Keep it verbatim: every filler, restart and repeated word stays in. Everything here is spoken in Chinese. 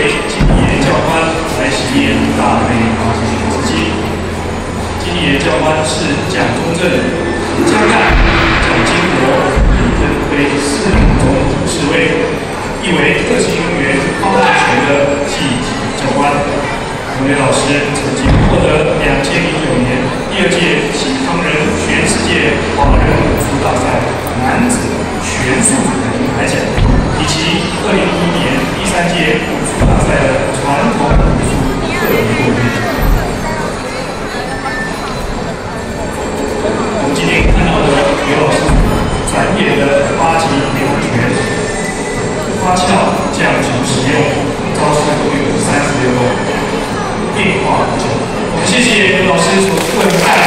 金爷教官来实验大杯八十九之基。金爷教官是蒋中正、蒋干、蒋经国已分为四名中侍卫，亦为特勤人员方大全的系级教官。刘磊老师曾经获得两千零九年第二届喜康人全世界华人武术大赛男子全速的银牌奖，以及二零一一年第三届武术大赛的传统武术特别冠军。我们今天看到的刘老师展演的八级连环拳，花俏讲究实用，招式共有三十六种。变化不久，我们谢谢刘老师所为我们带